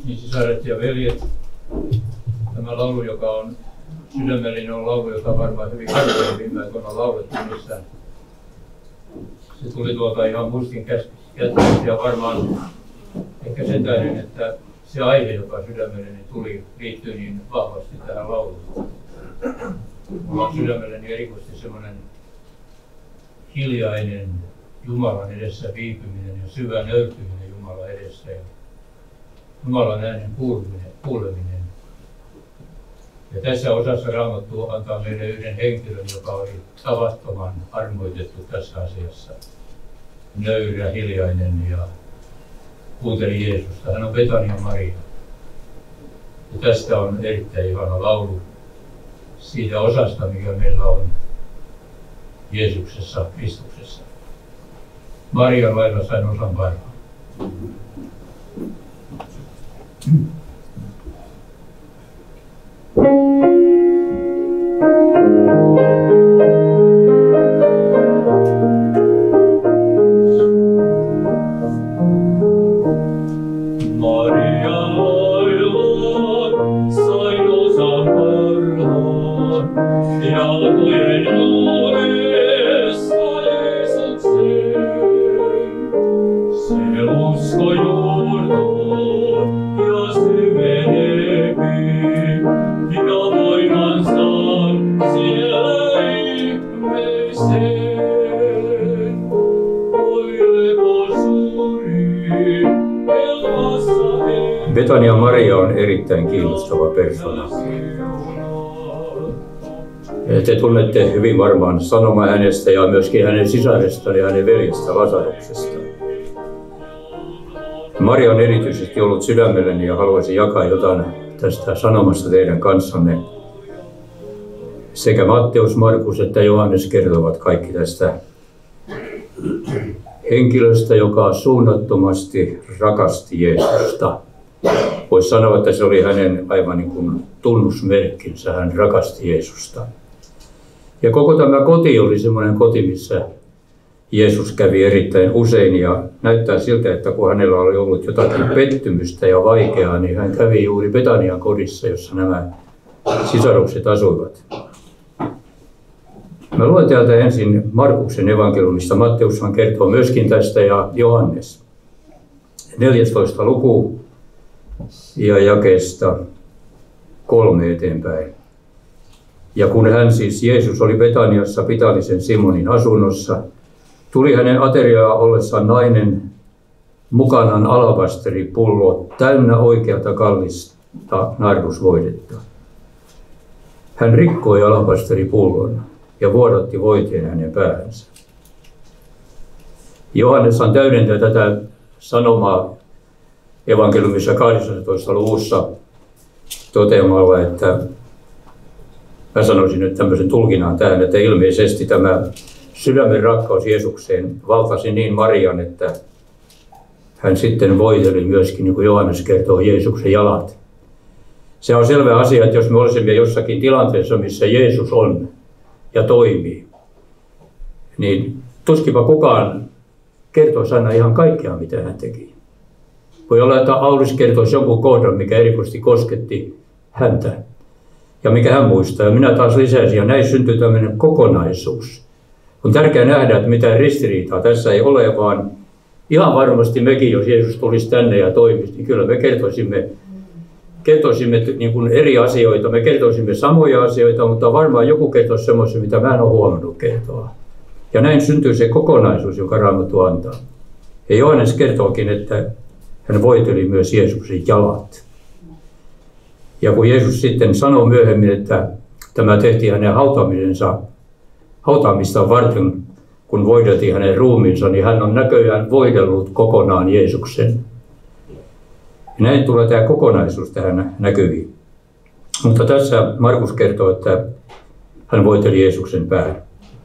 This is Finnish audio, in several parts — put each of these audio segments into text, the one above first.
Niin sisaret ja veljet, tämä laulu, joka on sydämellinen, on laulu, jota varmaan hyvin harvoin viime aikoina laulettu missään. Se tuli tuolta ihan muistin kätköstä ja varmaan ehkä sen tähden, että se aihe, joka sydämelleni tuli, liittyy niin vahvasti tähän lauluun. Mulla on sydämelleni erikoisesti semmoinen hiljainen Jumalan edessä viipyminen ja syvä nöyrtyminen Jumalan edessä ja Jumalan äänen kuuleminen. Ja tässä osassa Raamattu antaa meille yhden henkilön, joka oli tavattoman armoitettu tässä asiassa. Nöyrä, hiljainen ja kuunteli Jeesusta. Hän on Betania Maria. Ja tästä on erittäin ihana laulu siitä osasta, mikä meillä on Jeesuksessa, Kristuksessa. Marian lailla sain osan parhaan. Betania Maria on erittäin kiinnostava persona. Te tunnette hyvin varmaan sanoma hänestä ja myöskin hänen sisarestaan ja hänen veljestä Lasaruksesta. Maria on erityisesti ollut sydämelleni ja haluaisin jakaa jotain tästä sanomasta teidän kanssanne. Sekä Matteus, Markus että Johannes kertovat kaikki tästä henkilöstä, joka suunnattomasti rakasti Jeesusta. Voisi sanoa, että se oli hänen aivan niin kuin tunnusmerkkinsä, hän rakasti Jeesusta. Ja koko tämä koti oli semmoinen koti, missä Jeesus kävi erittäin usein ja näyttää siltä, että kun hänellä oli ollut jotakin pettymystä ja vaikeaa, niin hän kävi juuri Betanian kodissa, jossa nämä sisarukset asuivat. Mä luen täältä ensin Markuksen evankeliumista. Matteushan kertoo myöskin tästä ja Johannes. 14. luku ja jakeesta 3 eteenpäin. Ja kun hän siis Jeesus oli Betaniassa Pitalisen Simonin asunnossa, tuli hänen ateriaa ollessaan nainen mukanaan alabasteripullo täynnä oikeata kallista nardusvoidetta. Hän rikkoi alabasteripullon ja vuodatti voiteen hänen päähänsä. Johanneshan täydentää tätä sanomaa evankeliumissa 18. luvussa toteamalla, että mä sanoisin nyt tämmöisen tulkinnan tähän, että ilmeisesti tämä sydämen rakkaus Jeesukseen valtasi niin Marian, että hän sitten voiteli myöskin, niin kuin Johannes kertoo, Jeesuksen jalat. Se on selvä asia, että jos me olisimme jossakin tilanteessa, missä Jeesus on ja toimii, niin tuskinpa kukaan kertoisi aina ihan kaikkea, mitä hän teki. Voi olla, että Aulis kertoisi jonkun kohdan, mikä erikoisesti kosketti häntä ja mikä hän muistaa. Ja minä taas lisäisin, ja näin syntyy tämmöinen kokonaisuus. On tärkeää nähdä, että mitään ristiriitaa tässä ei ole, vaan ihan varmasti mekin, jos Jeesus tulisi tänne ja toimisi, niin kyllä me kertoisimme niin kuin eri asioita. Me kertoisimme samoja asioita, mutta varmaan joku kertoisi semmoisia, mitä mä en ole huomannut kertoa. Ja näin syntyy se kokonaisuus, joka Raamattu antaa. Ja Johannes kertookin, että hän voiteli myös Jeesuksen jalat. Ja kun Jeesus sitten sanoo myöhemmin, että tämä tehtiin hänen hautaamistaan varten, kun voideltiin hänen ruumiinsa, niin hän on näköjään voidellut kokonaan Jeesuksen. Ja näin tulee tämä kokonaisuus tähän näkyviin. Mutta tässä Markus kertoo, että hän voiteli Jeesuksen pään.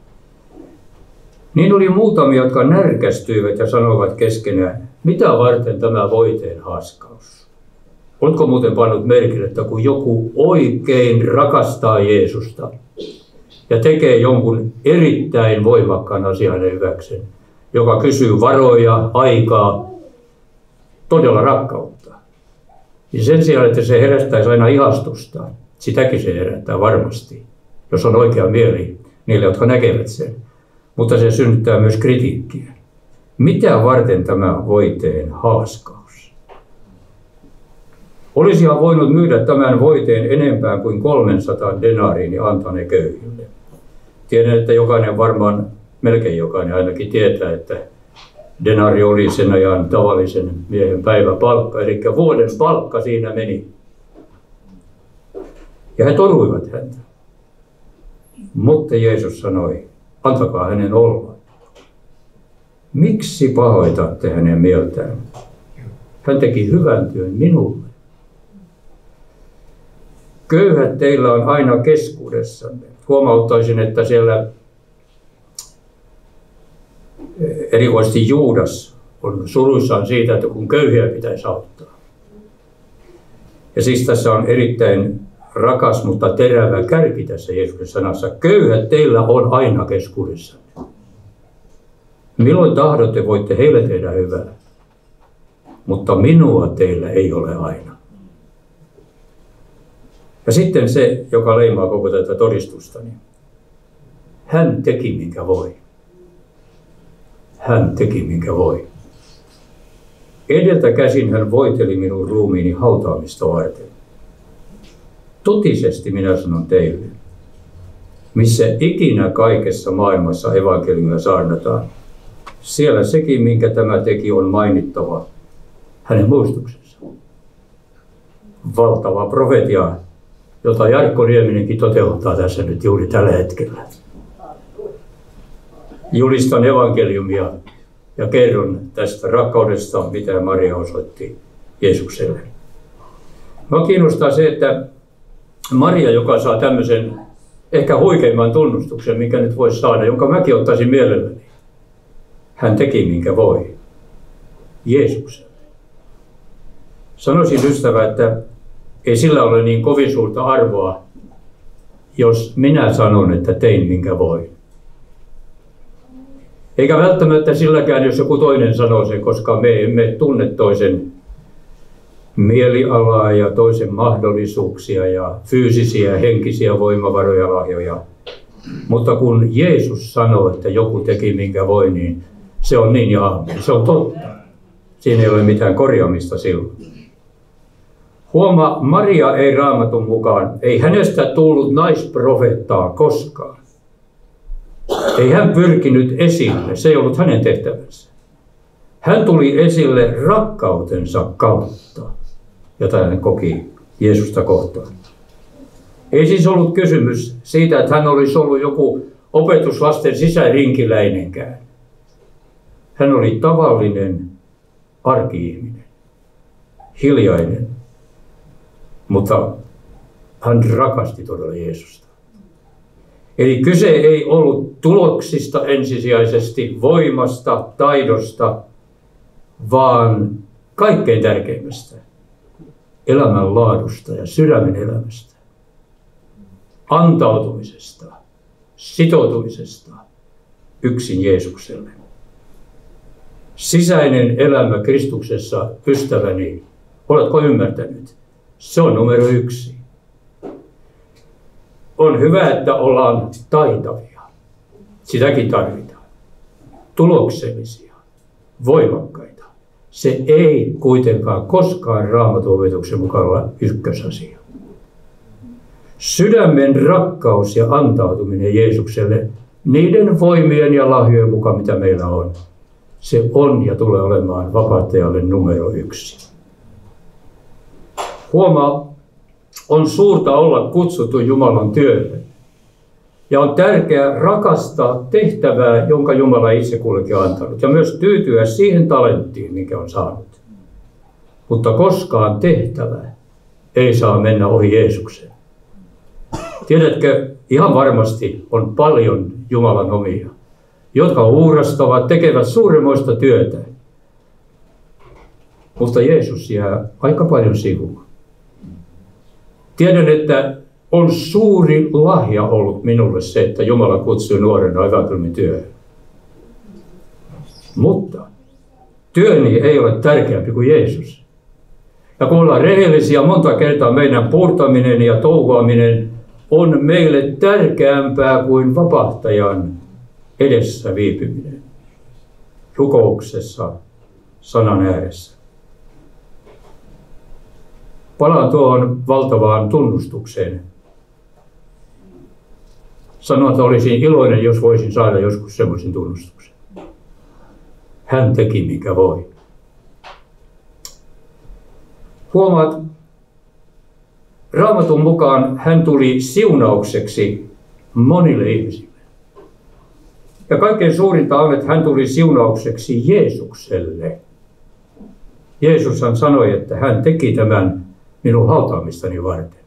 Niin oli muutamia, jotka närkästyivät ja sanoivat keskenään, mitä varten tämä voiteen haaskaus? Oletko muuten pannut merkille, että kun joku oikein rakastaa Jeesusta ja tekee jonkun erittäin voimakkaan asian hänen hyväkseen, joka kysyy varoja, aikaa, todella rakkautta, niin sen sijaan, että se herättäisi aina ihastusta, sitäkin se herättää varmasti, jos on oikea mieli niille, jotka näkevät sen. Mutta se synnyttää myös kritiikkiä. Mitä varten tämä voiteen haaskaus? Olisihan voinut myydä tämän voiteen enempää kuin 300 denariin ja antaa ne köyhille. Tiedän, että jokainen varmaan, melkein jokainen ainakin tietää, että denari oli sen ajan tavallisen miehen päiväpalkka, eli vuoden palkka siinä meni. Ja he toruivat häntä. Mutta Jeesus sanoi, antakaa hänen olla. Miksi pahoitatte hänen mieltään? Hän teki hyvän työn minulle. Köyhät teillä on aina keskuudessanne. Huomauttaisin, että siellä erikoisesti Juudas on suruissaan siitä, että kun köyhiä pitäisi auttaa. Ja siis tässä on erittäin rakas, mutta terävä kärki tässä Jeesuksen sanassa. Köyhät teillä on aina keskuudessanne. Milloin tahdotte, voitte heille tehdä hyvää, mutta minua teillä ei ole aina. Ja sitten se, joka leimaa koko tätä todistusta, niin hän teki minkä voi. Hän teki minkä voi. Edeltä käsin hän voiteli minun ruumiini hautaamista varten. Totisesti minä sanon teille, missä ikinä kaikessa maailmassa evankeliumia saarnataan, siellä sekin, minkä tämä teki, on mainittava hänen muistuksensa. Valtava profetia, jota Jarkko Nieminenkin toteuttaa tässä nyt juuri tällä hetkellä. Julistan evankeliumia ja kerron tästä rakkaudesta, mitä Maria osoitti Jeesukselle. Minua kiinnostaa se, että Maria, joka saa tämmöisen ehkä huikeimman tunnustuksen, minkä nyt voisi saada, jonka mäkin ottaisin mielelläni. Hän teki minkä voi. Jeesukselle. Sanoisin ystävä, että ei sillä ole niin kovin suurta arvoa, jos minä sanon, että tein minkä voin. Eikä välttämättä silläkään, jos joku toinen sanoo sen, koska me emme tunne toisen mielialaa ja toisen mahdollisuuksia ja fyysisiä, henkisiä voimavaroja, lahjoja. Mutta kun Jeesus sanoo, että joku teki minkä voi, niin se on niin ja aamen. Se on totta. Siinä ei ole mitään korjaamista silloin. Huomaa, Maria ei Raamatun mukaan, ei hänestä tullut naisprofeettaa koskaan. Ei hän pyrkinyt esille, se ei ollut hänen tehtävänsä. Hän tuli esille rakkautensa kautta, jota hän koki Jeesusta kohtaan. Ei siis ollut kysymys siitä, että hän olisi ollut joku opetuslasten sisärinkiläinenkään. Hän oli tavallinen arki-ihminen, hiljainen, mutta hän rakasti todella Jeesusta. Eli kyse ei ollut tuloksista ensisijaisesti, voimasta, taidosta, vaan kaikkein tärkeimmästä, elämänlaadusta ja sydämen elämästä, antautumisesta, sitoutumisesta yksin Jeesukselle. Sisäinen elämä Kristuksessa, ystäväni, oletko ymmärtänyt? Se on numero 1. On hyvä, että ollaan taitavia. Sitäkin tarvitaan. Tuloksellisia, voimakkaita. Se ei kuitenkaan koskaan Raamatun opetuksen mukaan ole ykkösasia. Sydämen rakkaus ja antautuminen Jeesukselle niiden voimien ja lahjojen mukaan, mitä meillä on, se on ja tulee olemaan vapauttajalle numero 1. Huomaa, on suurta olla kutsuttu Jumalan työlle. Ja on tärkeää rakastaa tehtävää, jonka Jumala itse kullekin on antanut. Ja myös tyytyä siihen talenttiin, mikä on saanut. Mutta koskaan tehtävä ei saa mennä ohi Jeesuksen. Tiedätkö, ihan varmasti on paljon Jumalan omia, jotka uurastavat, tekevät suuremmoista työtä. Mutta Jeesus jää aika paljon sivuun. Tiedän, että on suuri lahja ollut minulle se, että Jumala kutsui nuorena evankeliumin työhön. Mutta työni ei ole tärkeämpi kuin Jeesus. Ja kun ollaan rehellisiä, monta kertaa meidän puurtaminen ja touhuaminen on meille tärkeämpää kuin vapahtajan edessä viipyminen. Rukouksessa, sanan ääressä. Palaan tuohon valtavaan tunnustukseen. Sanon, että olisin iloinen, jos voisin saada joskus semmoisen tunnustuksen. Hän teki mikä voi. Huomaat, Raamatun mukaan hän tuli siunaukseksi monille ihmisille. Ja kaikkein suurinta on, että hän tuli siunaukseksi Jeesukselle. Jeesushan sanoi, että hän teki tämän minun hautaamistani varten.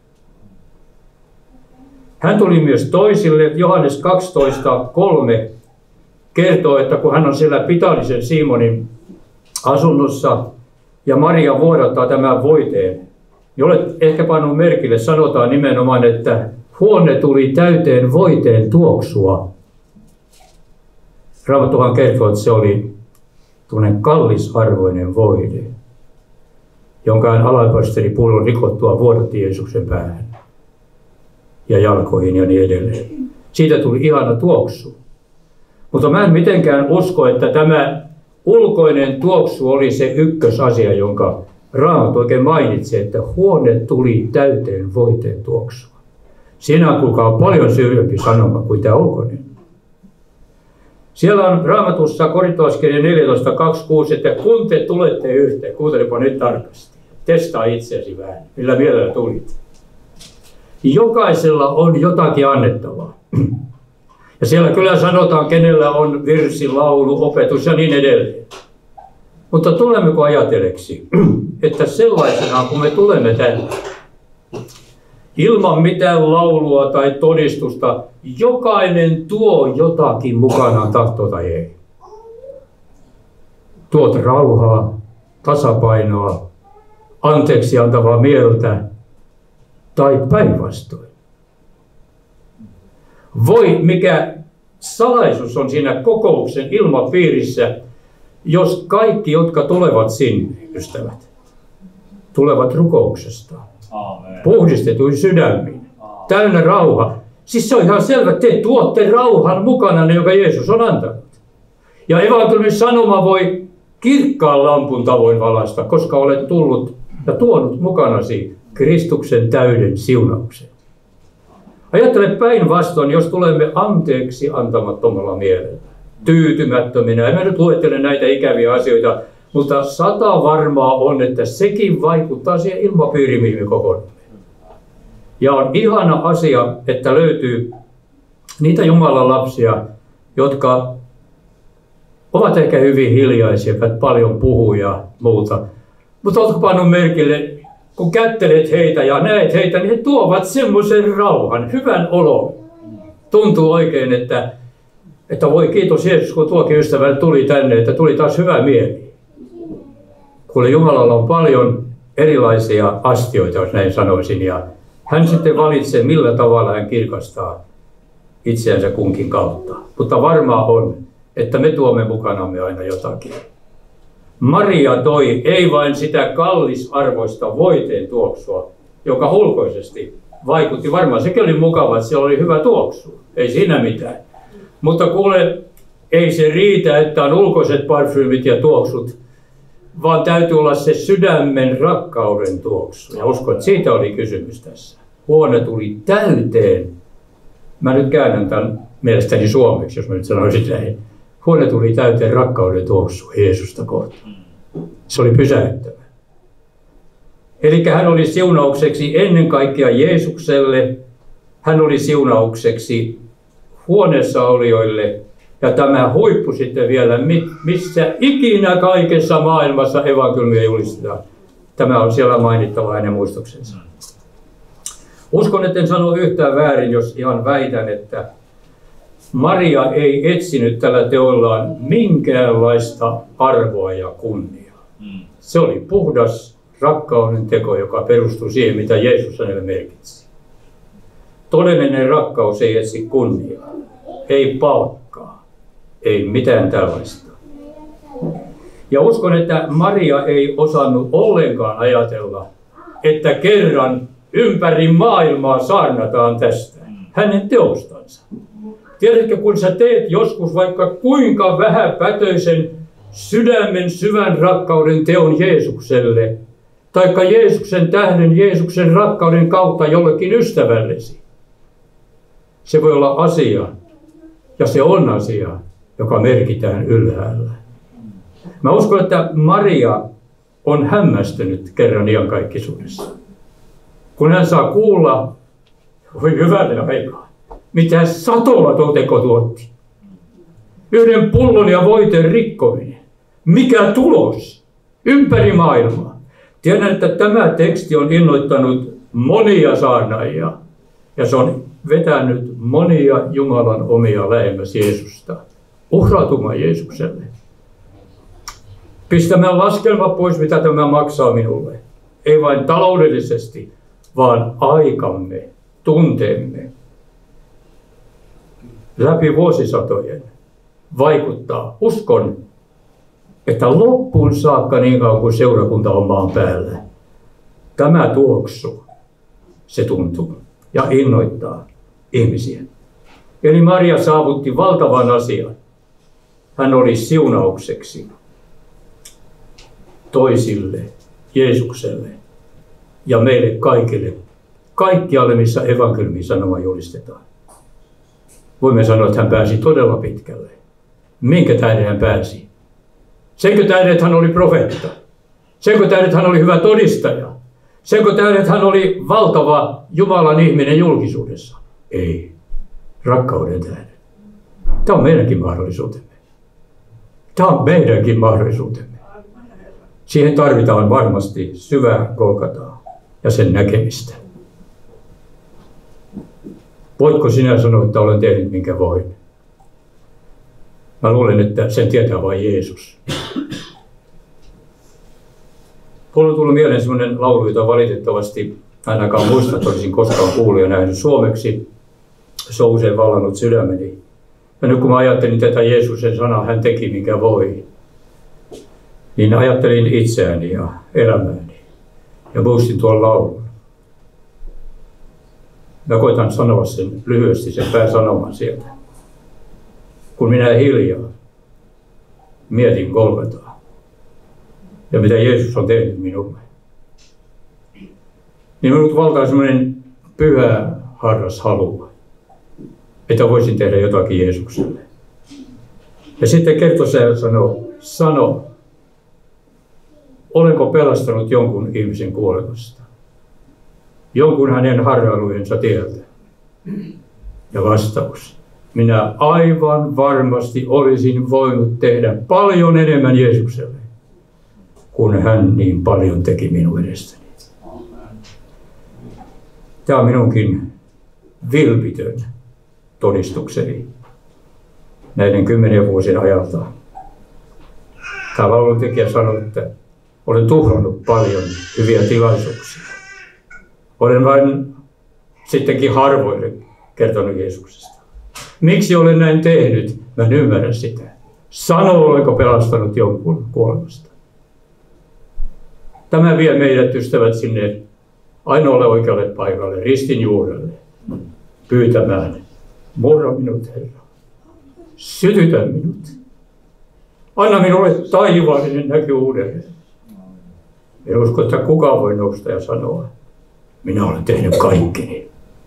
Hän tuli myös toisille. Johannes 12:3 kertoo, että kun hän on siellä Pitalisen Simonin asunnossa ja Maria vuodattaa tämän voiteen, niin olet ehkä pannut merkille, sanotaan nimenomaan, että huone tuli täyteen voiteen tuoksua. Raamattuhan kertoo, että se oli tuollainen kallisarvoinen voide, jonka hän alaipasteri pullon rikottua vuodatti Jeesuksen päähän ja jalkoihin ja niin edelleen. Siitä tuli ihana tuoksu. Mutta mä en mitenkään usko, että tämä ulkoinen tuoksu oli se ykkösasia, jonka Raamattu oikein mainitsi, että huone tuli täyteen voiteen tuoksua. Siinä on kuulkaa paljon syvempi sanoma kuin tämä ulkoinen. Siellä on Raamatussa Korintolaiskirja 14:26, että kun te tulette yhteen, kuuntelepa nyt tarkasti, testaa itseäsi vähän, millä mielellä tulit. Jokaisella on jotakin annettavaa. Ja siellä kyllä sanotaan, kenellä on virsi, laulu, opetus ja niin edelleen. Mutta tulemmeko ajatelleeksi, että sellaisenaan kun me tulemme tänne, ilman mitään laulua tai todistusta, jokainen tuo jotakin mukanaan, tahtoo tai ei. Tuot rauhaa, tasapainoa, anteeksi antavaa mieltä tai päinvastoin. Voi, mikä salaisuus on siinä kokouksen ilmapiirissä, jos kaikki, jotka tulevat sinne, ystävät, tulevat rukouksesta. Aamen. Puhdistetuin sydämin, täynnä rauha. Siis se on ihan selvä, että te tuotte rauhan mukana, jonka Jeesus on antanut. Ja evankeliumin sanoma voi kirkkaan lampun tavoin valaista, koska olet tullut ja tuonut mukanasi Kristuksen täyden siunauksen. Ajattele päinvastoin, jos tulemme anteeksi antamattomalla mielellä, tyytymättöminä. En mä nyt luettele näitä ikäviä asioita, mutta 100 varmaa on, että sekin vaikuttaa siihen ilmapiiriin, mihin me kokoonnumme. Ja on ihana asia, että löytyy niitä Jumalan lapsia, jotka ovat ehkä hyvin hiljaisia, eivät paljon puhu ja muuta. Mutta oletko pannut merkille, kun kättelet heitä ja näet heitä, niin he tuovat semmoisen rauhan, hyvän olon. Tuntuu oikein, että voi kiitos Jeesus, kun tuokin ystävä tuli tänne, että tuli taas hyvä mieli. Kuule, Jumalalla on paljon erilaisia astioita, jos näin sanoisin, ja hän sitten valitsee, millä tavalla hän kirkastaa itseänsä kunkin kautta. Mutta varmaa on, että me tuomme mukanamme aina jotakin. Maria toi ei vain sitä kallisarvoista voiteen tuoksua, joka ulkoisesti vaikutti varmaan. Sekin oli mukava, että siellä oli hyvä tuoksu. Ei siinä mitään. Mutta kuule, ei se riitä, että on ulkoiset parfyymit ja tuoksut, vaan täytyy olla se sydämen rakkauden tuoksu. Ja uskon, että siitä oli kysymys tässä. Huone tuli täyteen. Mä nyt käännän tämän mielestäni suomeksi, jos mä nyt sanoisin näin. Huone tuli täyteen rakkauden tuoksu Jeesusta kohtaan. Se oli pysäyttävä. Eli hän oli siunaukseksi ennen kaikkea Jeesukselle. Hän oli siunaukseksi huoneessa olijoille. Ja tämä huippu sitten vielä, missä ikinä kaikessa maailmassa evankeliumia julistetaan. Tämä on siellä mainittava hänen muistoksensa. Uskon, etten sano yhtään väärin, jos ihan väitän, että Maria ei etsinyt tällä teollaan minkäänlaista arvoa ja kunniaa. Se oli puhdas rakkauden teko, joka perustui siihen, mitä Jeesus hänelle merkitsi. Todellinen rakkaus ei etsi kunniaa, ei palkkaa, ei mitään tällaista. Ja uskon, että Maria ei osannut ollenkaan ajatella, että kerran ympäri maailmaa saarnataan tästä, hänen teostansa. Tiedätkö, kun sä teet joskus vaikka kuinka vähäpätöisen sydämen syvän rakkauden teon Jeesukselle, taikka Jeesuksen tähden, Jeesuksen rakkauden kautta jollekin ystävällesi. Se voi olla asia, ja se on asia, joka merkitään ylhäällä. Mä uskon, että Maria on hämmästynyt kerran iankaikkisuudessa. Kun hän saa kuulla, voi hyvänen aikaa, mitä satoa teko tuotti. Yhden pullon ja voiteen rikkominen. Mikä tulos? Ympäri maailmaa. Tiedän, että tämä teksti on innoittanut monia saarnaajia. Ja se on vetänyt monia Jumalan omia lähemmäs Jeesusta. Uhrautumaan Jeesukselle. Pistämään laskelma pois, mitä tämä maksaa minulle. Ei vain taloudellisesti, vaan aikamme, tunteemme. Läpi vuosisatojen vaikuttaa. Uskon, että loppuun saakka niin kauan kuin seurakunta on maan päällä. Tämä tuoksu, se tuntuu ja innoittaa ihmisiä. Eli Maria saavutti valtavan asian. Hän oli siunaukseksi toisille, Jeesukselle ja meille kaikille, kaikkialle missä evankeliumin sanoma julistetaan. Voimme sanoa, että hän pääsi todella pitkälle. Minkä tähden hän pääsi? Senkö tähden, että hän oli profeetta? Senkö tähden, että hän oli hyvä todistaja? Senkö tähden, että hän oli valtava Jumalan ihminen julkisuudessa? Ei. Rakkauden tähden. Tämä on meidänkin mahdollisuutemme. Tämä on meidänkin mahdollisuutemme. Siihen tarvitaan varmasti syvää Golgataa ja sen näkemistä. Voitko sinä sanoa, että olen tehnyt minkä voin? Mä luulen, että sen tietää vain Jeesus. Mulla on tullut mieleen sellainen laulu, jota valitettavasti ainakaan muista, että olisin koskaan kuullut ja nähnyt suomeksi. Se on usein vallannut sydämeni. Ja nyt kun mä ajattelin tätä Jeesuksen sanaa, hän teki minkä voi, niin ajattelin itseäni ja elämääni ja muistin tuon laulun. Mä koitan sanoa sen lyhyesti, sen pääsanoman sieltä. Kun minä hiljaa mietin Golgataa ja mitä Jeesus on tehnyt minulle, niin minut valtaa semmoinen pyhä harras halu, että voisin tehdä jotakin Jeesukselle. Ja sitten kertosäe sano, olenko pelastanut jonkun ihmisen kuolemasta? Jonkun hänen harhailujensa tieltä. Ja vastaus. Minä aivan varmasti olisin voinut tehdä paljon enemmän Jeesukselle, kun hän niin paljon teki minun edestäni. Tämä on minunkin vilpitön todistukseni näiden 10 vuosien ajalta. Tämä lauluntekijä sanoi, että olen tuhlannut paljon hyviä tilaisuuksia. Olen vain sittenkin harvoille kertonut Jeesuksesta. Miksi olen näin tehnyt? Mä en ymmärrä sitä. Sano, olenko pelastanut jonkun kuolemasta. Tämä vie meidät ystävät sinne ainoalle oikealle paikalle, ristin juurelle, pyytämään. Murra minut, Herra. Sytytä minut. Anna minulle taivaallinen näky uudelleen. En usko, että kukaan voi nousta ja sanoa, minä olen tehnyt kaikkeni.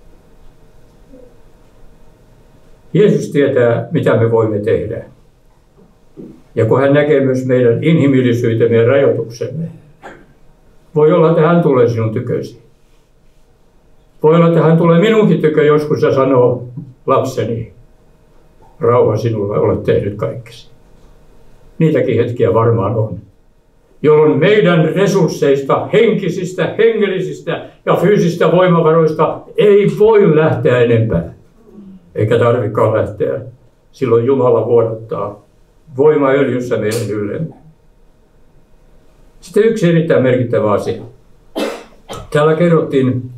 Jeesus tietää, mitä me voimme tehdä. Ja kun hän näkee myös meidän inhimillisyytemme ja rajoituksemme, voi olla, että hän tulee sinun tykösi. Voi olla, että hän tulee minunkin tykö joskus ja sanoo, lapseni, rauha sinulle, olet tehnyt kaikkesi. Niitäkin hetkiä varmaan on, jolloin meidän resursseista, henkisistä, hengellisistä ja fyysistä voimavaroista ei voi lähteä enempää. Eikä tarvikaan lähteä. Silloin Jumala vuodattaa voimaöljyssä meidän yllemme. Sitten yksi erittäin merkittävä asia. Täällä kerrottiin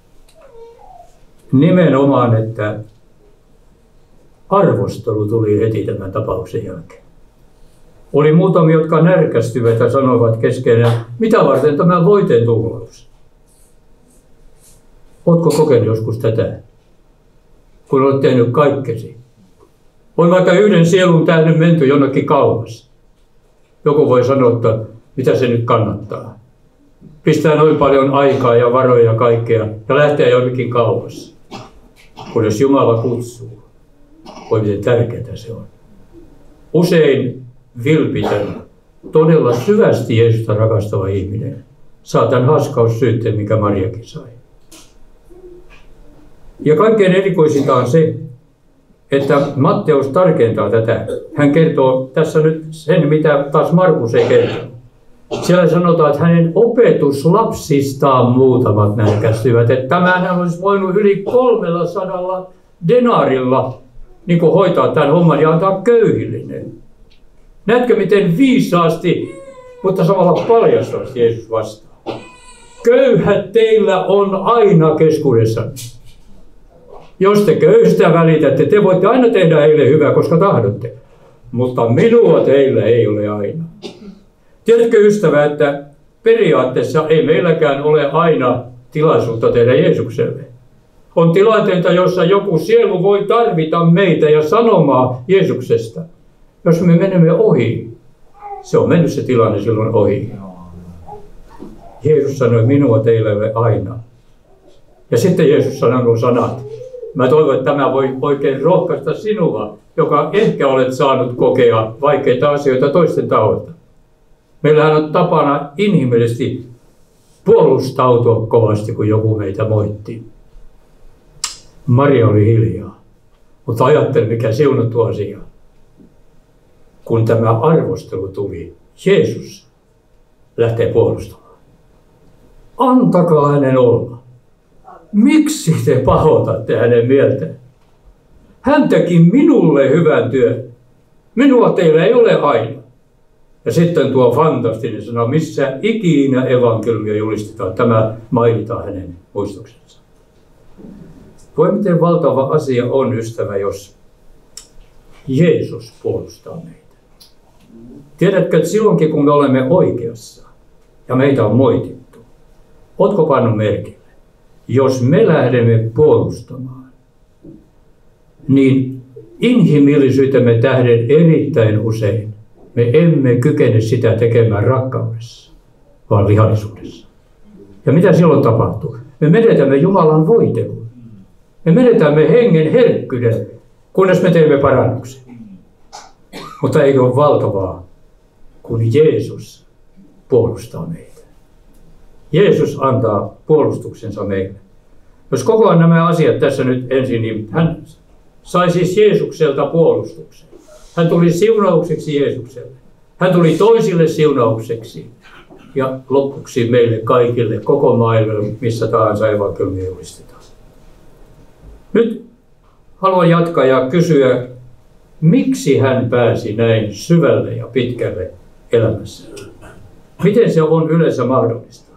nimenomaan, että arvostelu tuli heti tämän tapauksen jälkeen. Oli muutamia, jotka närkästyivät ja sanoivat keskenään, mitä varten tämä voiteen tuhlaus? Oletko kokenut joskus tätä, kun olet tehnyt kaikkesi? On vaikka yhden sielun tähden menty jonnekin kauas. Joku voi sanoa, että mitä se nyt kannattaa. Pistää noin paljon aikaa ja varoja ja kaikkea ja lähtee jonnekin kauas. Kun jos Jumala kutsuu, voi miten tärkeää se on. Usein vilpitön, todella syvästi Jeesusta rakastava ihminen saa tämän haskaussyytteen, mikä Mariakin sai. Ja kaikkein erikoisinta on se, että Matteus tarkentaa tätä. Hän kertoo tässä nyt sen, mitä taas Markus ei kertonut. Siellä sanotaan, että hänen opetuslapsistaan muutamat närkästyivät. Että tämähän olisi voinut yli 300 denaarilla niin kuin hoitaa tämän homman ja antaa köyhillinen. Näetkö, miten viisaasti, mutta samalla paljastavasti Jeesus vastaa. Köyhät teillä on aina keskuudessanne. Jos te köyhistä välitätte, te voitte aina tehdä heille hyvää, koska tahdotte. Mutta minua teillä ei ole aina. Tiedätkö ystävä, että periaatteessa ei meilläkään ole aina tilaisuutta tehdä Jeesukselle. On tilanteita, joissa joku sielu voi tarvita meitä ja sanomaa Jeesuksesta. Jos me menemme ohi, se on mennyt se tilanne silloin ohi. Jeesus sanoi, minua teillä ei ole aina. Ja sitten Jeesus sanoi nuo sanat. Mä toivon, että tämä voi oikein rohkaista sinua, joka ehkä olet saanut kokea vaikeita asioita toisten taholta. Meillähän on tapana inhimillisesti puolustautua kovasti, kun joku meitä moitti. Maria oli hiljaa, mutta ajattele, mikä siunattu asia. Kun tämä arvostelu tuli, Jeesus lähtee puolustamaan. Antakaa hänen olla. Miksi te pahoitatte hänen mieltään? Hän teki minulle hyvän työn. Minua teillä ei ole aina. Ja sitten tuo fantastinen sana, missä ikinä evankeliumia julistetaan. Tämä mainitaan hänen muistuksensa. Voi miten valtava asia on, ystävä, jos Jeesus puolustaa meitä. Tiedätkö, että silloinkin kun me olemme oikeassa ja meitä on moitittu, ootko pannut merkille? Jos me lähdemme puolustamaan, niin inhimillisyytemme tähden erittäin usein me emme kykene sitä tekemään rakkaudessa, vaan vihallisuudessa. Ja mitä silloin tapahtuu? Me menetämme Jumalan voitelun. Me menetämme hengen herkkyyden, kunnes me teemme parannuksen. Mutta eikö ole valtavaa, kun Jeesus puolustaa meitä. Jeesus antaa puolustuksensa meille. Jos kokoan nämä asiat tässä nyt ensin, niin hän sai siis Jeesukselta puolustuksen. Hän tuli siunaukseksi Jeesukselle. Hän tuli toisille siunaukseksi. Ja lopuksi meille kaikille, koko maailmalle, missä tahansa evankeliumia julistetaan. Nyt haluan jatkaa ja kysyä, miksi hän pääsi näin syvälle ja pitkälle elämässä? Miten se on yleensä mahdollista?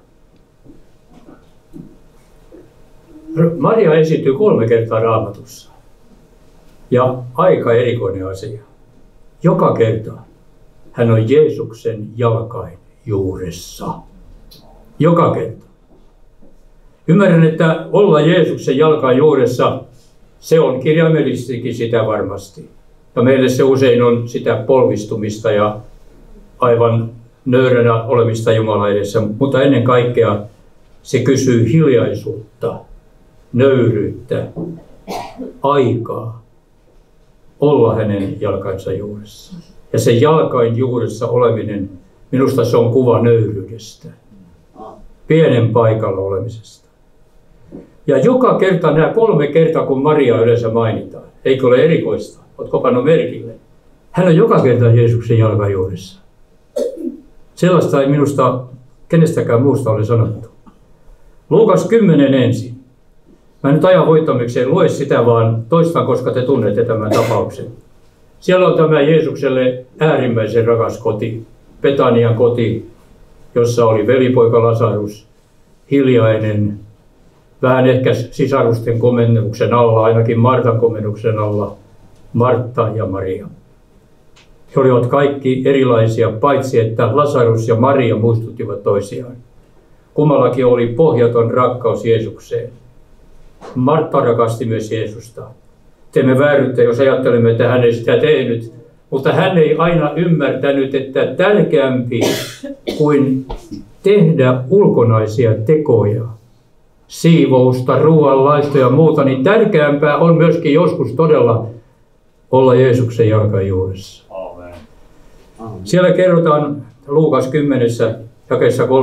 Maria esiintyy 3 kertaa Raamatussa. Ja aika erikoinen asia. Joka kerta hän on Jeesuksen jalkain juuressa. Joka kerta. Ymmärrän, että olla Jeesuksen jalkain juuressa, se on kirjaimellisestikin sitä varmasti. Ja meille se usein on sitä polvistumista ja aivan nöyränä olemista Jumalan edessä. Mutta ennen kaikkea se kysyy hiljaisuutta, nöyryyttä, aikaa olla hänen jalkainsa juuressa. Ja se jalkain juuressa oleminen, minusta se on kuva nöyryydestä, pienen paikalla olemisesta. Ja joka kerta, nämä 3 kertaa, kun Maria yleensä mainitaan, eikö ole erikoista? Oletko pannut merkille? Hän on joka kerta Jeesuksen jalkain juuressa. Sellaista ei minusta kenestäkään muusta ole sanottu. Luukas 10 ensin. Mä nyt ajan voittamikseen lue sitä, vaan toistan, koska te tunnette tämän tapauksen. Siellä on tämä Jeesukselle äärimmäisen rakas koti, Betanian koti, jossa oli velipoika Lasarus, hiljainen, vähän ehkä sisarusten komennuksen alla, ainakin Martan komennuksen alla, Martta ja Maria. He olivat kaikki erilaisia, paitsi että Lasarus ja Maria muistuttivat toisiaan. Kummallakin oli pohjaton rakkaus Jeesukseen. Martta rakasti myös Jeesusta. Teemme vääryyttä, jos ajattelemme, että hän ei sitä tehnyt, mutta hän ei aina ymmärtänyt, että tärkeämpi kuin tehdä ulkonaisia tekoja, siivousta, ruoanlaista ja muuta, niin tärkeämpää on myöskin joskus todella olla Jeesuksen jalkajuuressa. Amen. Siellä kerrotaan Luukas 10, jakeessa 3:8-4:2,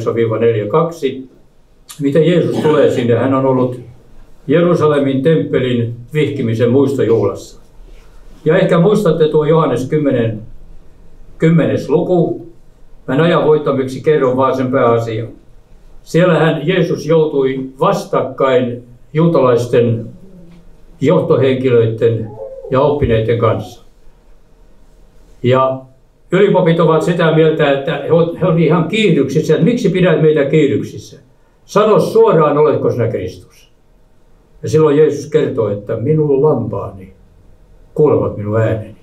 miten Jeesus tulee sinne. Hän on ollut Jerusalemin temppelin vihkimisen muistojuhlassa. Ja ehkä muistatte tuo Johannes 10. luku. Mä en ajan voittamiksi kerron vaan sen pääasian. Siellähän Jeesus joutui vastakkain juutalaisten johtohenkilöiden ja oppineiden kanssa. Ja ylipapit ovat sitä mieltä, että he ovat ihan kiihdyksissä. Miksi pidät meitä kiihdyksissä? Sano suoraan, oletko sinä Kristus? Ja silloin Jeesus kertoo, että minun lampaani kuulevat minun ääneni.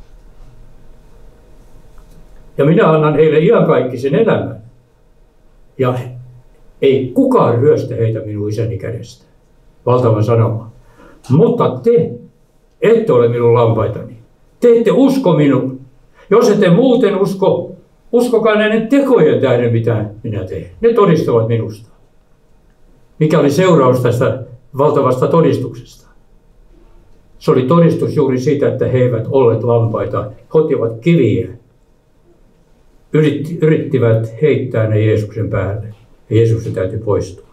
Ja minä annan heille iankaikkisen elämän. Ja ei kukaan ryöstä heitä minun isäni kädestä. Valtava sanoma. Mutta te ette ole minun lampaitani. Te ette usko minun. Jos ette muuten usko, uskokaa näiden tekojen tähden, mitä minä teen. Ne todistavat minusta. Mikä oli seuraus tästä valtavasta todistuksesta? Se oli todistus juuri siitä, että he eivät olleet lampaita. He ottivat kiviä. Yrittivät heittää ne Jeesuksen päälle. Ja Jeesuksen täytyi poistua.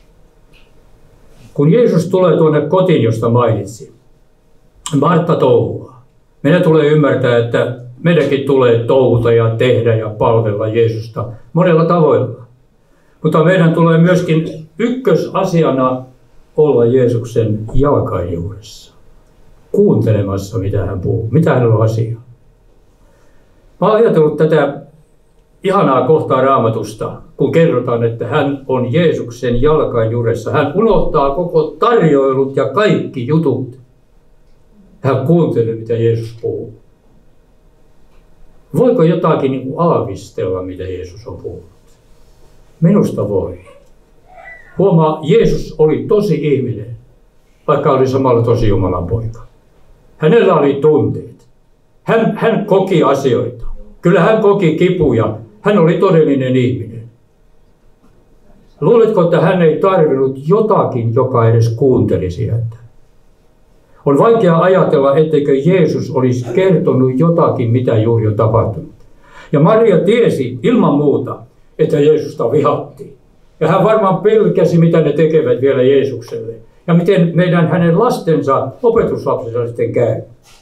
Kun Jeesus tulee tuonne kotiin, josta mainitsin, Martta touhuaa. Meidän tulee ymmärtää, että meidänkin tulee touhuta ja tehdä ja palvella Jeesusta monella tavoilla. Mutta meidän tulee myöskin ykkösasiana olla Jeesuksen jalkajuuressa. Kuuntelemassa, mitä hän puhuu, mitä hän on asia. Mä oon ajatellut tätä ihanaa kohtaa Raamatusta, kun kerrotaan, että hän on Jeesuksen jalkajuuressa. Hän unohtaa koko tarjoilut ja kaikki jutut. Hän kuuntelee, mitä Jeesus puhuu. Voiko jotakin aavistella, mitä Jeesus on puhunut? Minusta voi. Huomaa, Jeesus oli tosi ihminen, vaikka oli samalla tosi Jumalan poika. Hänellä oli tunteet. Hän koki asioita. Kyllä hän koki kipuja. Hän oli todellinen ihminen. Luuletko, että hän ei tarvinnut jotakin, joka edes kuuntelisi häntä? On vaikea ajatella, etteikö Jeesus olisi kertonut jotakin, mitä juuri on tapahtunut. Ja Maria tiesi ilman muuta, että Jeesusta vihattiin. Ja hän varmaan pelkäsi, mitä ne tekevät vielä Jeesukselle. Ja miten hänen lastensa, opetuslapsensa sitten käy.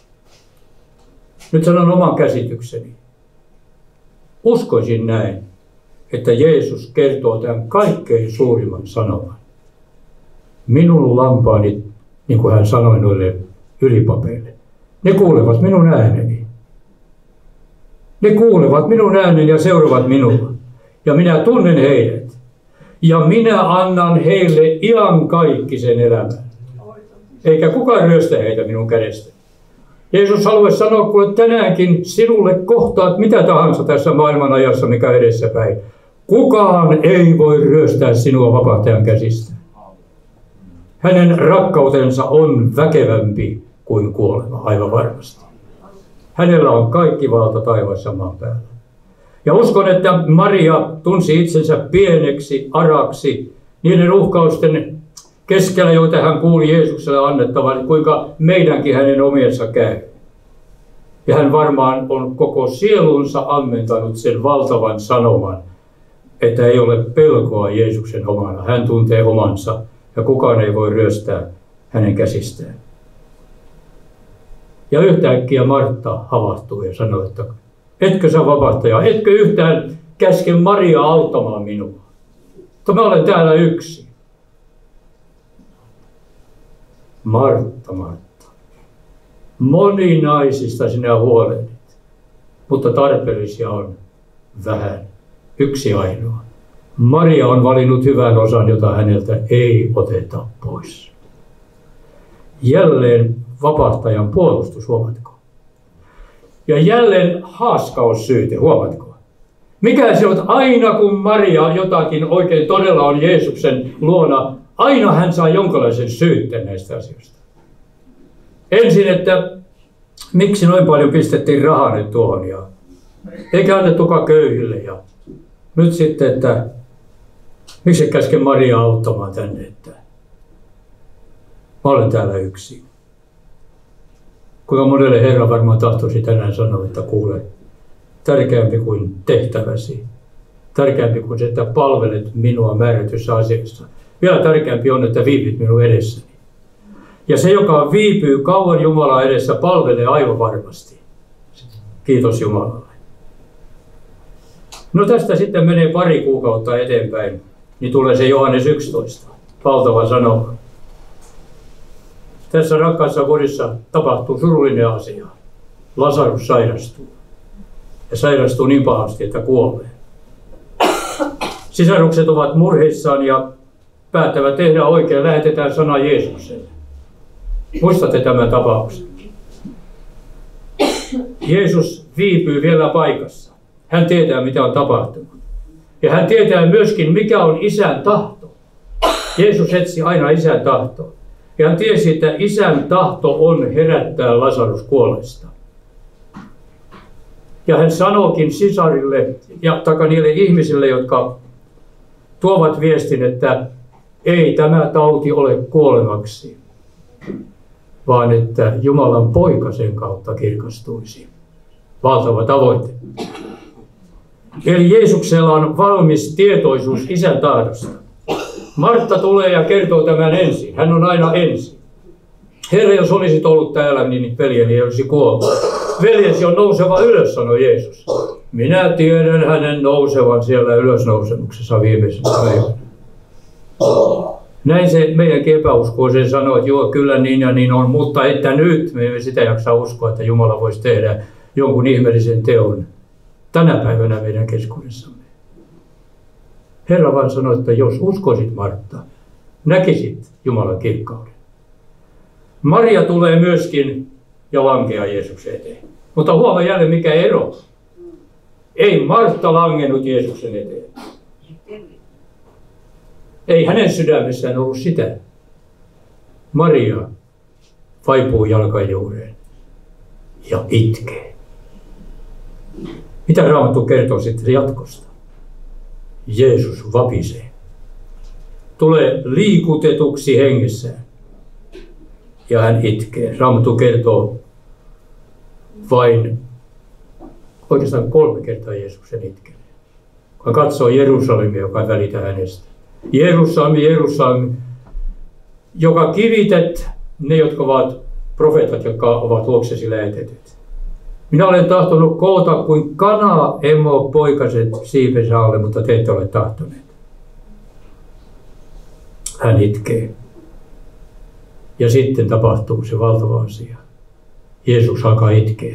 Nyt sanon oman käsitykseni. Uskoisin näin, että Jeesus kertoo tämän kaikkein suurimman sanoman. Minun lampaani, niin kuin hän sanoi noille ylipapeille, ne kuulevat minun ääneni. Ne kuulevat minun ääneni ja seuraavat minua. Ja minä tunnen heidät. Ja minä annan heille iankaikkisen elämän. Eikä kukaan ryöstä heitä minun kädestä. Jeesus haluaisi sanoa, kuule tänäänkin sinulle kohtaat mitä tahansa tässä maailman ajassa, mikä edessäpäin. Kukaan ei voi ryöstää sinua vapahtajan käsistä. Hänen rakkautensa on väkevämpi kuin kuolema, aivan varmasti. Hänellä on kaikki valta taivaassa maan päällä. Ja uskon, että Maria tunsi itsensä pieneksi, araksi, niiden uhkausten keskellä, joita hän kuuli Jeesukselle annettavan, kuinka meidänkin hänen omiensa käy. Ja hän varmaan on koko sielunsa ammentanut sen valtavan sanoman, että ei ole pelkoa Jeesuksen omana. Hän tuntee omansa ja kukaan ei voi ryöstää hänen käsistään. Ja yhtäkkiä Martta havahtui ja sanoi, että etkö sä vapahtaja, etkö yhtään käske Maria auttamaan minua. Mutta mä olen täällä yksin. Martta, Martta. Moninaisista sinä huolehdit, mutta tarpeellisia on vähän, yksi ainoa. Maria on valinnut hyvän osan, jota häneltä ei oteta pois. Jälleen vapahtajan puolustus, huomatko? Ja jälleen haaskaussyyte, huomatko? Mikä se on aina kun Maria jotakin oikein todella on Jeesuksen luona, aina hän saa jonkinlaisen syytteen näistä asioista. Ensin, että miksi noin paljon pistettiin rahaa nyt tuohon ja eikä annettukaan köyhille. Ja nyt sitten, että miksi käske Maria auttamaan tänne, että mä olen täällä yksin. Kuinka monelle Herra varmaan tahtoisi tänään sanoa, että kuule, tärkeämpi kuin tehtäväsi, tärkeämpi kuin se, että palvelet minua määrätyssä asiassa. Vielä tärkeämpi on, että viipyt minun edessäni. Ja se, joka viipyy kauan Jumalan edessä, palvelee aivan varmasti. Kiitos Jumalalle. No tästä sitten menee pari kuukautta eteenpäin, niin tulee se Johannes 11. Valtava sanoma. Tässä rakkaassa kodissa tapahtuu surullinen asia. Lasarus sairastuu. Ja sairastuu niin pahasti, että kuolee. Sisarukset ovat murheissaan ja päättävät tehdä oikein. Lähetetään sana Jeesukselle. Muistatte tämän tapauksen. Jeesus viipyy vielä paikassa. Hän tietää, mitä on tapahtunut. Ja hän tietää myöskin, mikä on Isän tahto. Jeesus etsi aina Isän tahtoa. Ja hän tiesi, että Isän tahto on herättää Lasarus kuolleista. Ja hän sanookin sisarille ja niille ihmisille, jotka tuovat viestin, että ei tämä tauti ole kuolemaksi, vaan että Jumalan poika sen kautta kirkastuisi. Valtava tavoite. Eli Jeesuksella on valmis tietoisuus Isän tahdosta. Martta tulee ja kertoo tämän ensin. Hän on aina ensin. Herra, jos olisit ollut täällä, niin veljeni ei olisi kuollut. Veljesi on nouseva ylös, sanoi Jeesus. Minä tiedän hänen nousevan siellä ylösnousemuksessa viimeisenä päivänä. Näin se meidänkin epäuskoisen sanoo, että joo, kyllä niin ja niin on, mutta että nyt me emme sitä jaksa uskoa, että Jumala voisi tehdä jonkun ihmeellisen teon tänä päivänä meidän keskuudessamme. Herra vaan sanoi, että jos uskoisit Martta, näkisit Jumalan kirkkauden. Maria tulee myöskin ja lankeaa Jeesuksen eteen. Mutta huomaa jälleen mikä ero. Ei Martta langennut Jeesuksen eteen. Ei hänen sydämessään ollut sitä. Maria vaipuu jalkajuureen ja itkee. Mitä Raamattu kertoo sitten jatkosta? Jeesus vapisee. Tulee liikutetuksi hengessään. Ja hän itkee. Raamattu kertoo vain oikeastaan 3 kertaa Jeesuksen itkeneen. Kun katsoo Jerusalemia, joka välitä hänestä. Jerusalem, Jerusalem, joka kivität ne, jotka ovat profeetat, jotka ovat luoksesi lähetetyt. Minä olen tahtonut koota kuin kana emo poikaset siipensä alle, mutta te ette ole tahtoneet. Hän itkee. Ja sitten tapahtuu se valtava asia. Jeesus alkaa itkeä.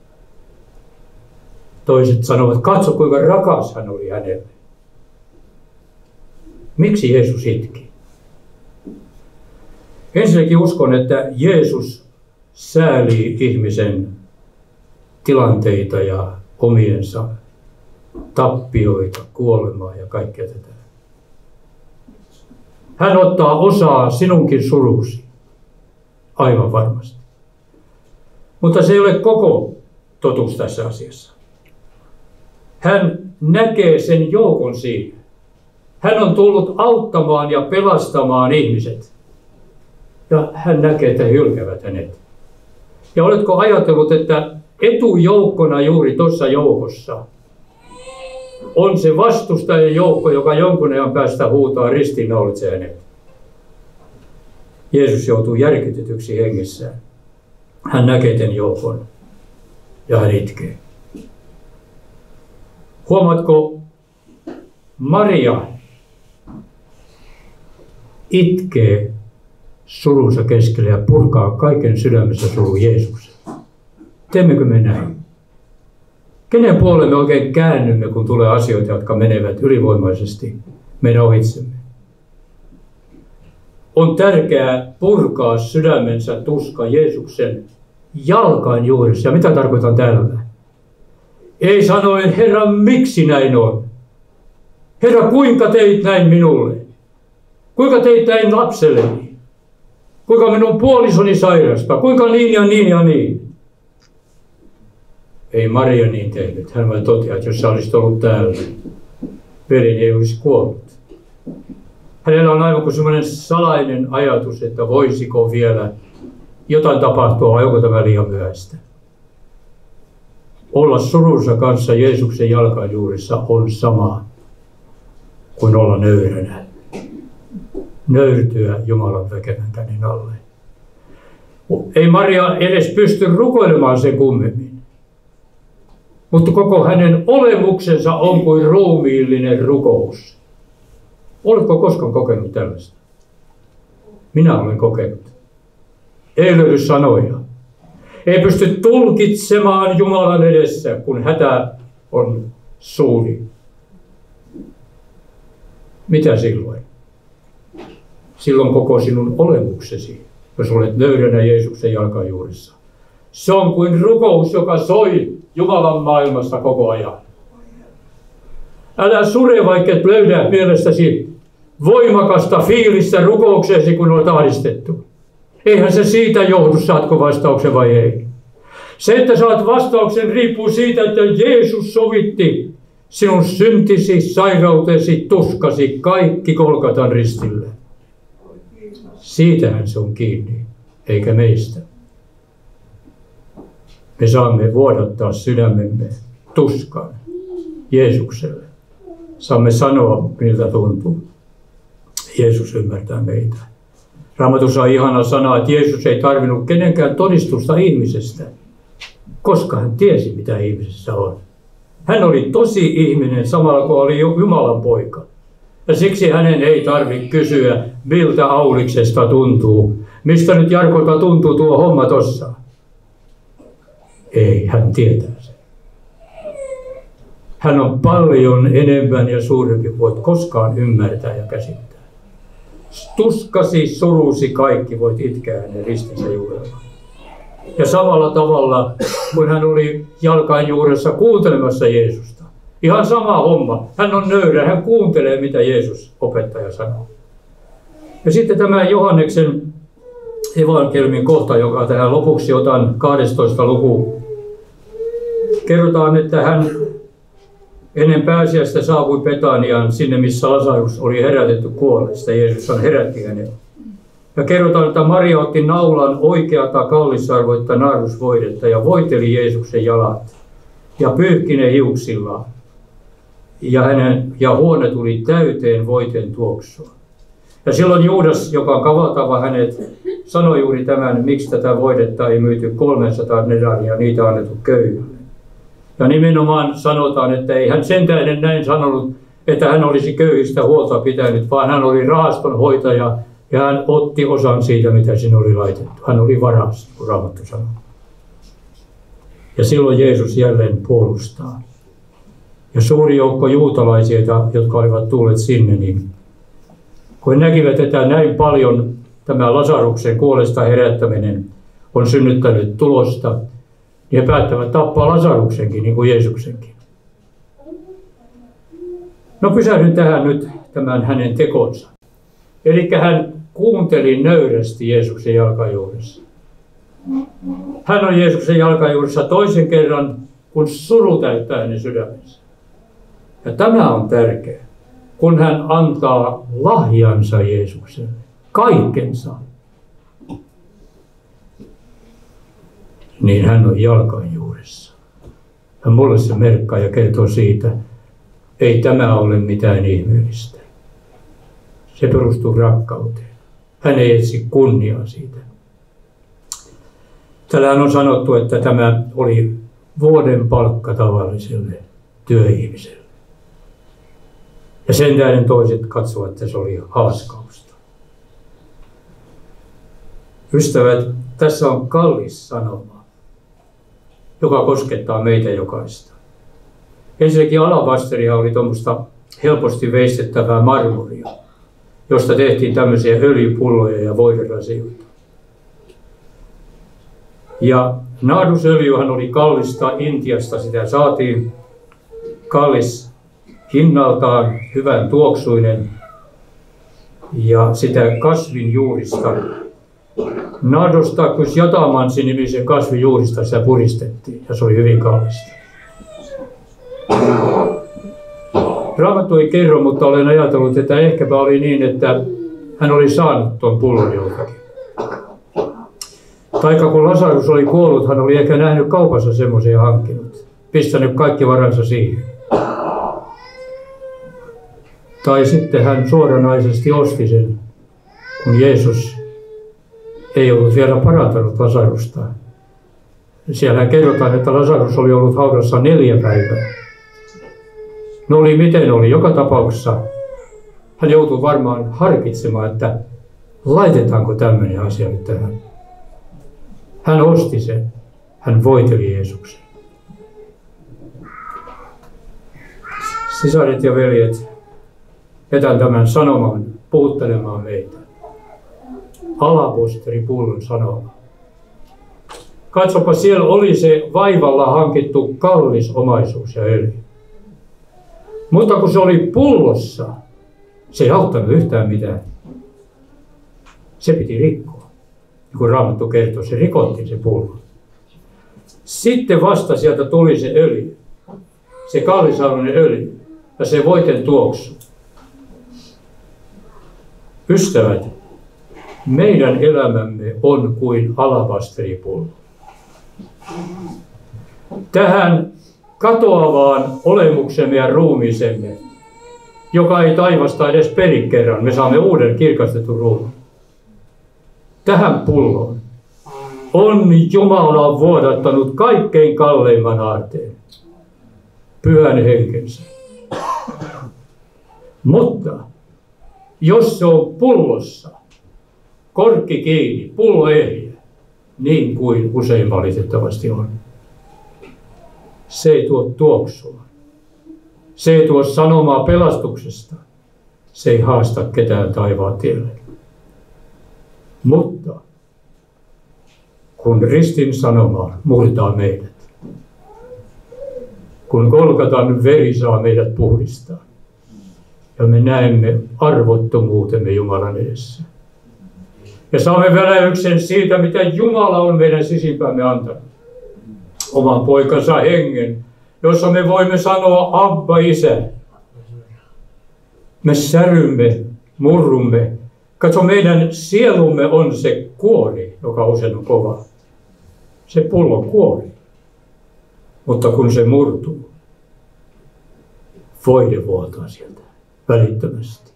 Toiset sanovat, katso kuinka rakas hän oli hänelle. Miksi Jeesus itki? Ensinnäkin uskon, että Jeesus säälii ihmisen tilanteita ja omiensa tappioita, kuolemaa ja kaikkea tätä. Hän ottaa osaa sinunkin surusi. Aivan varmasti. Mutta se ei ole koko totuus tässä asiassa. Hän näkee sen joukon siinä. Hän on tullut auttamaan ja pelastamaan ihmiset. Ja hän näkee, että he hylkäävät hänet. Ja oletko ajatellut, että etujoukkona juuri tuossa joukossa on se vastustajan joukko, joka jonkun ajan päästä huutaa ristiinnaulitse hänet. Jeesus joutuu järkytetyksi hengessään. Hän näkee tämän joukon ja hän itkee. Huomaatko, Maria itkee surunsa keskellä ja purkaa kaiken sydämessä surun Jeesuksen. Teemmekö me näin? Kenen puolelle me oikein käännymme, kun tulee asioita, jotka menevät ylivoimaisesti meidän ohitsemme? On tärkeää purkaa sydämensä tuska Jeesuksen jalkain juuressa. Ja mitä tarkoitan tällä? Ei sanoen, Herra, miksi näin on? Herra, kuinka teit näin minulle? Kuinka teit näin lapselleni? Kuinka minun puolisoni sairasta? Kuinka niin ja niin ja niin? Ei Maria niin tehnyt. Hän vain toteaa, että jos sä olisit ollut täällä, veljeni ei olisi kuollut. Hänellä on aivan kuin semmoinen salainen ajatus, että voisiko vielä jotain tapahtua vai onko tämä liian myöhäistä. Olla surunsa kanssa Jeesuksen jalkajuurissa on sama kuin olla nöyränä. Nöyrtyä Jumalan väkevän käden alle. Ei Maria edes pysty rukoilemaan sen kummemmin. Mutta koko hänen olemuksensa on kuin ruumiillinen rukous. Oletko koskaan kokenut tällaista? Minä olen kokenut. Ei löydy sanoja. Ei pysty tulkitsemaan Jumalan edessä, kun hätä on suuri. Mitä silloin? Silloin koko sinun olemuksesi, jos olet nöyränä Jeesuksen jalkajuurissa. Se on kuin rukous, joka soi Jumalan maailmasta koko ajan. Älä sure, vaikka et löydä mielestäsi voimakasta fiilistä rukoukseesi, kun olet ahdistettu. Eihän se siitä johdu, saatko vastauksen vai ei. Se, että saat vastauksen, riippuu siitä, että Jeesus sovitti sinun syntisi, sairautesi, tuskasi, kaikki Golgatan ristille. Siitähän se on kiinni, eikä meistä. Me saamme vuodattaa sydämemme tuskaan Jeesukselle. Saamme sanoa, miltä tuntuu. Jeesus ymmärtää meitä. Raamatussa on ihana sana, että Jeesus ei tarvinnut kenenkään todistusta ihmisestä, koska hän tiesi, mitä ihmisessä on. Hän oli tosi ihminen samalla kuin oli Jumalan poika. Ja siksi hänen ei tarvitse kysyä, miltä Auliksesta tuntuu. Mistä nyt Jarkolta tuntuu tuo homma tossa? Ei, hän tietää sen. Hän on paljon enemmän ja suurempi, voit koskaan ymmärtää ja käsittää. Tuskasi, surusi, kaikki voit itkeä hänen ristinsä juurella. Ja samalla tavalla, kun hän oli jalkain juuressa kuuntelemassa Jeesusta. Ihan sama homma. Hän on nöyrä, hän kuuntelee, mitä Jeesus opettaja sanoo. Ja sitten tämä Johanneksen evankeliumin kohta, joka tähän lopuksi otan 12. luku. Kerrotaan, että hän ennen pääsiäistä saapui Betaniaan, sinne missä Lasarus oli herätetty kuolleesta. Jeesus herätti hänet. Ja kerrotaan, että Maria otti naulan oikeata kallisarvoitta naarusvoidetta ja voiteli Jeesuksen jalat ja pyyhki ne hiuksillaan. Ja huone tuli täyteen voiteen tuoksua. Ja silloin Juudas, joka on kavaltava hänet, sanoi juuri tämän, miksi tätä voidetta ei myyty 300 denaria, niitä annettu köyhille. Ja nimenomaan sanotaan, että ei hän sen tähden näin sanonut, että hän olisi köyhistä huolta pitänyt, vaan hän oli rahastonhoitaja ja hän otti osan siitä, mitä sinne oli laitettu. Hän oli varas, kun Raamattu sanoo. Ja silloin Jeesus jälleen puolustaa. Ja suuri joukko juutalaisia, jotka olivat tulleet sinne, niin kun he näkivät, että näin paljon tämä Lasaruksen kuolesta herättäminen on synnyttänyt tulosta, niin he päättävät tappaa Lasaruksenkin, niin kuin Jeesuksenkin. No pysähdyn tähän nyt tämän hänen tekonsa. Eli hän kuunteli nöyrästi Jeesuksen jalkajuuressa. Hän on Jeesuksen jalkajuuressa toisen kerran, kun suru täyttää hänen sydämensä. Ja tämä on tärkeää, kun hän antaa lahjansa Jeesukselle, kaikkensa. Niin hän on jalkajuuressa. Ja mulle se merkkaa ja kertoo siitä, ei tämä ole mitään ihmeellistä. Se perustuu rakkauteen. Hän ei etsi kunniaa siitä. Täällähän on sanottu, että tämä oli vuoden palkka tavalliselle työihmiselle. Ja sen tähden toiset katsovat, että se oli haaskausta. Ystävät, tässä on kallis sanoma, joka koskettaa meitä jokaista. Ensinnäkin alabasteria oli tuommoista helposti veistettävää marmoria, josta tehtiin tämmöisiä öljypulloja ja voiderasioita. Ja naardusöljyhän oli kallista, Intiasta sitä saatiin, kallis hinnaltaan, hyvän tuoksuinen, ja sitä kasvinjuurista, Nardostacus jatamansi nimisen kasvinjuurista sitä puristettiin, ja se oli hyvin kallista. Raamattu ei kerro, mutta olen ajatellut, että ehkäpä oli niin, että hän oli saanut tuon pullon joltakin. Taikka kun Lasarus oli kuollut, hän oli ehkä nähnyt kaupassa semmoisen ja hankkinut. Pistänyt kaikki varansa siihen. Tai sitten hän suoranaisesti osti sen, kun Jeesus ei ollut vielä parantanut Lasarusta. Siellä kerrotaan, että Lasarus oli ollut haudassa 4 päivää. No oli miten oli, joka tapauksessa hän joutui varmaan harkitsemaan, että laitetaanko tämmöinen asia nyt tähän. Hän osti sen, hän voiteli Jeesuksen. Sisaret ja veljet, jätän tämän sanoman puhuttelemaan meitä. Alaposteripullon sanoma. Katsopa, siellä oli se vaivalla hankittu kallis omaisuus ja öljy. Mutta kun se oli pullossa, se ei auttanut yhtään mitään. Se piti rikkoa. Niin kuin Raamattu kertoo, se rikottiin se pullo. Sitten vasta sieltä tuli se öljy. Se kallisarvoinen öljy ja se voiten tuoksu. Ystävät, meidän elämämme on kuin alabasteripullo. Tähän katoavaan olemuksemme ja ruumiisemme, joka ei taivasta edes peri kerran, me saamme uuden kirkastetun ruumiin. Tähän pulloon on Jumala vuodattanut kaikkein kalleimman aarteen, pyhän henkensä. Mutta jos se on pullossa, korkki kiinni, pullo ehjä, niin kuin usein valitettavasti on, se ei tuo tuoksua. Se ei tuo sanomaa pelastuksesta. Se ei haasta ketään taivaan tielle. Mutta kun ristin sanoma murtaa meidät, kun Golgatan veri saa meidät puhdistaa, ja me näemme arvottomuutemme Jumalan edessä, ja saamme väläyksen siitä, mitä Jumala on meidän sisimpäämme antanut, oman poikansa hengen, jossa me voimme sanoa Abba, Isä. Me särymme, murrumme. Katso, meidän sielumme on se kuori, joka usein on kova. Se pullon kuori. Mutta kun se murtuu, voide vuotaa sieltä välittömästi.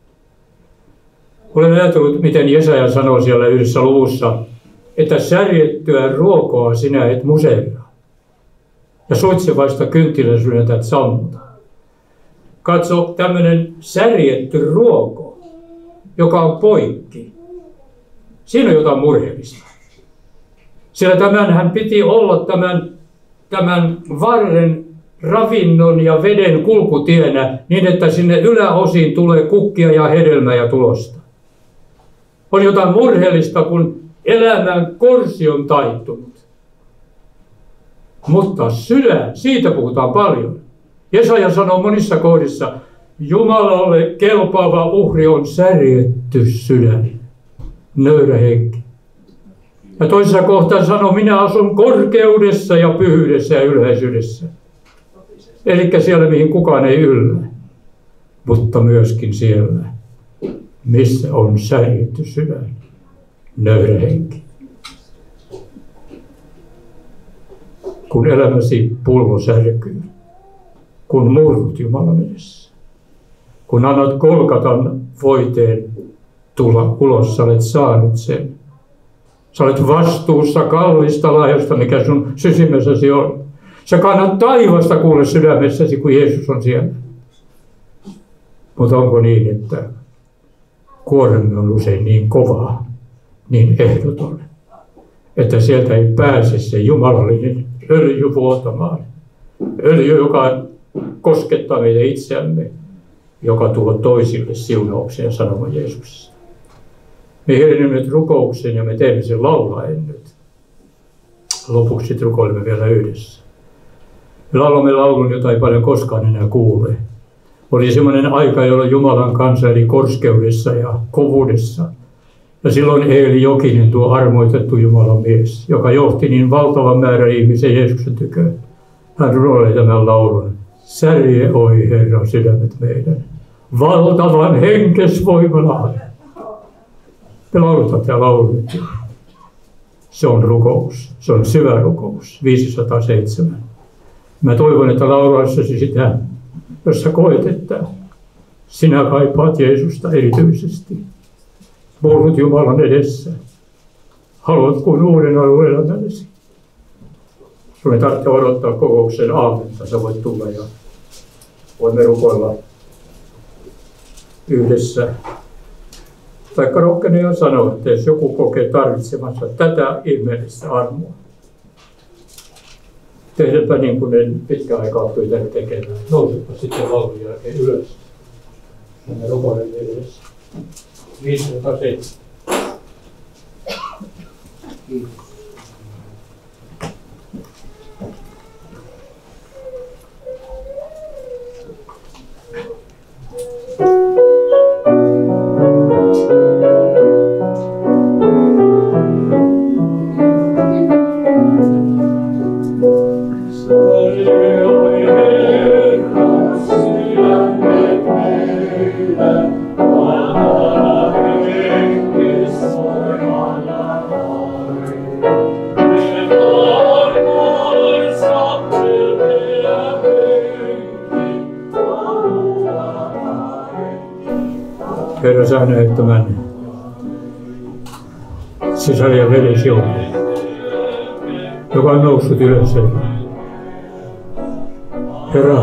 Olen ajatellut, miten Jesaja sanoo siellä yhdessä luvussa, että särjettyä ruokoa sinä et museera, ja suitsevaista kynttilän sydäntä et sammuta. Katso, tämmöinen särjetty ruoko, joka on poikki. Siinä on jotain murheellista. Sillä tämänhän piti olla tämän varren ravinnon ja veden kulkutienä niin, että sinne yläosiin tulee kukkia ja hedelmää ja tulosta. On jotain murheellista, kun elämän korsi on taittunut. Mutta sydän, siitä puhutaan paljon. Jesaja sanoo monissa kohdissa, Jumalalle kelpaava uhri on särjetty sydän, nöyrä henki. Ja toisessa kohtaa sanoo, minä asun korkeudessa ja pyhyydessä ja ylhäisyydessä. Eli siellä, mihin kukaan ei yllä, mutta myöskin siellä, missä on särjetty sydän, nöyrä henki. Kun elämäsi pullo särkyy, kun murrut Jumalan edessä, kun annat Golgatan voiteen tulla ulos, sä olet saanut sen. Sä olet vastuussa kallista lahjosta, mikä sun sysimessäsi on. Sä kannat taivasta kuule sydämessäsi, kun Jeesus on siellä. Mutta onko niin, että kuoremme on usein niin kovaa, niin ehdoton, että sieltä ei pääse se jumalallinen öljy vuotamaan. Öljy, joka koskettaa meitä itseämme, joka tuo toisille siunauksen sanoman Jeesuksesta. Me hiljennämme nyt rukouksen ja me teemme sen laulaen nyt. Lopuksi rukoilemme vielä yhdessä. Me laulamme laulun, jota ei paljon koskaan enää kuule. Oli semmoinen aika, jolloin Jumalan kansa eli korskeudessa ja kovuudessa. Ja silloin Eeli Jokinen, tuo armoitettu Jumalan mies, joka johti niin valtavan määrän ihmisiä Jeesuksen tykö. Hän runoilee tämän laulun. Särje, oi Herra, sydämet meidän, valtavan henkesvoimalla. Me laulutaan tämä laulu. Se on rukous, se on syvä rukous, 507. Mä toivon, että laulaessasi sitä, jos sä koet, että sinä kaipaat Jeesusta erityisesti. Murrut Jumalan edessä. Haluat kuin uuden alun elämällesi. Sun ei tarvitse odottaa kokouksen aamenta, sä voit tulla ja voimme rukoilla yhdessä. Taikka rohkenen jo sanoa, että jos joku kokee tarvitsemansa tätä ihmeellistä armoa, tehdäänpä niin kuin en pitkään aikaa pyytänyt tekemään. Nousepa sitten laulun jälkeen ylös. Me rukoilemme yhdessä. 507. Kiitos. Herra, sä näet tämän sisar- ja velisjoukon, joka on noussut ylös. Herra,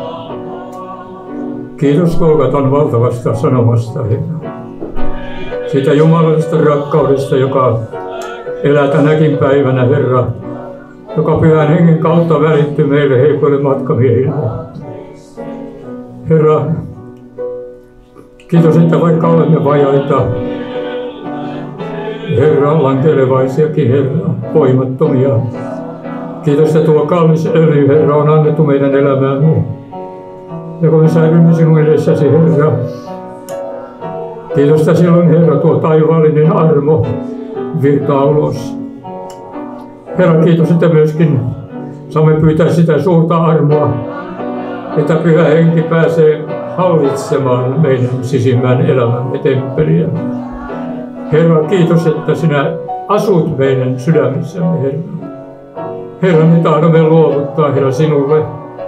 kiitos Golgatan valtavasta sanomasta, Herra. Siitä jumalallisesta rakkaudesta, joka elää tänäkin päivänä, Herra, joka Pyhän Hengen kautta välittyy meille heikoille matkamiehille. Herra, kiitos, että vaikka olemme vajaita, Herra, lankelevaisiakin, Herra, voimattomia. Kiitos, että tuo kallis öljy, Herra, on annettu meidän elämäämme. Ja kun me säilymme sinun edessäsi, Herra, kiitos, että silloin, Herra, tuo taivaallinen armo virtaa ulos. Herra, kiitos, että myöskin saamme pyytää sitä suurta armoa, että Pyhä Henki pääsee hallitsemaan meidän sisimmän elämämme temppeliä. Herra, kiitos, että sinä asut meidän sydämissämme, Herra. Herra, me tahdomme luovuttaa, Herra, sinulle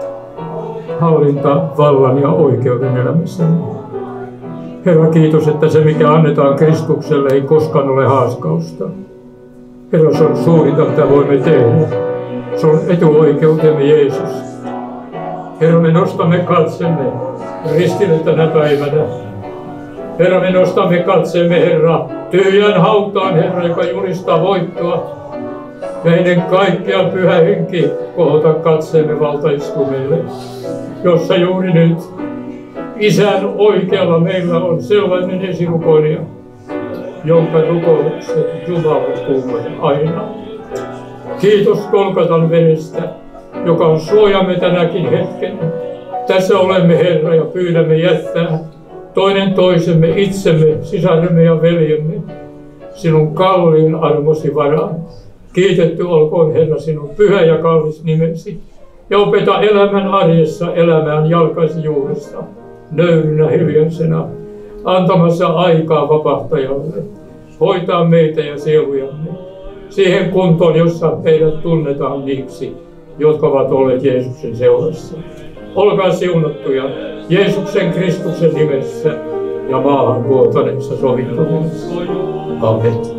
hallinta, vallan ja oikeuden elämässämme. Herra, kiitos, että se, mikä annetaan Kristukselle, ei koskaan ole haaskausta. Herra, se on suurinta, mitä voimme tehdä. Se on etuoikeutemme, Jeesus. Herra, me nostamme katsemme ristille tänä päivänä. Herra, me nostamme katseemme, Herra, tyhjän hautaan, Herra, joka julistaa voittoa. Ja ennen kaikkea, Pyhä Henki, kohota katseemme valtaistuimelle, jossa juuri nyt Isän oikealla meillä on sellainen esirukoilija, jonka rukoukset Jumalat kuulevat aina. Kiitos Golgatan verestä, joka on suojamme tänäkin hetkenä. Tässä olemme, Herra, ja pyydämme jättää toinen toisemme, itsemme, sisaremme ja veljemme sinun kalliin armosi varaan. Kiitetty olkoon, Herra, sinun pyhä ja kallis nimesi. Ja opeta elämän arjessa elämään jalkaisi juuresta, nöyrynä hiljaisena, antamassa aikaa vapahtajalle, hoitaa meitä ja sielujamme siihen kuntoon, jossa meidät tunnetaan niiksi, jotka ovat olleet Jeesuksen seurassa. Olkaa siunattuja Jeesuksen Kristuksen nimessä ja maahan vuotaneessa sovintomisessa. Amen.